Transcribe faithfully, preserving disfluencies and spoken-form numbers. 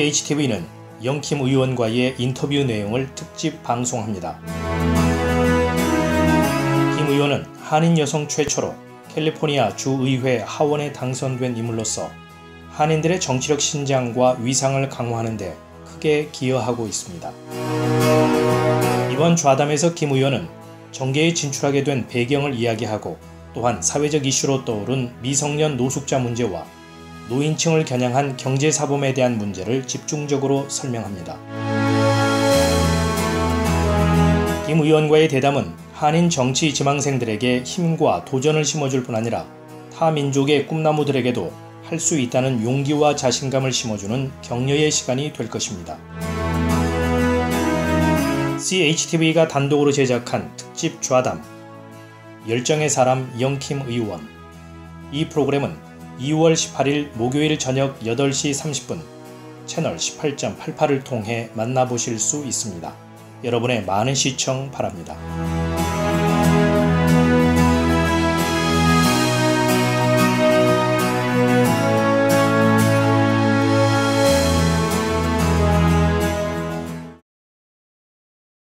씨에이치티비는 영킴 의원과의 인터뷰 내용을 특집 방송합니다. 김 의원은 한인 여성 최초로 캘리포니아 주의회 하원에 당선된 인물로서 한인들의 정치력 신장과 위상을 강화하는 데 크게 기여하고 있습니다. 이번 좌담에서 김 의원은 정계에 진출하게 된 배경을 이야기하고 또한 사회적 이슈로 떠오른 미성년 노숙자 문제와 노인층을 겨냥한 경제사범에 대한 문제를 집중적으로 설명합니다. 김 의원과의 대담은 한인 정치 지망생들에게 힘과 도전을 심어줄 뿐 아니라 타 민족의 꿈나무들에게도 할 수 있다는 용기와 자신감을 심어주는 격려의 시간이 될 것입니다. 씨에이치티비가 단독으로 제작한 특집 좌담 열정의 사람 영킴 의원. 이 프로그램은 이월 십팔일 목요일 저녁 여덟 시 삼십 분 채널 십팔 점 팔팔을 통해 만나보실 수 있습니다. 여러분의 많은 시청 바랍니다.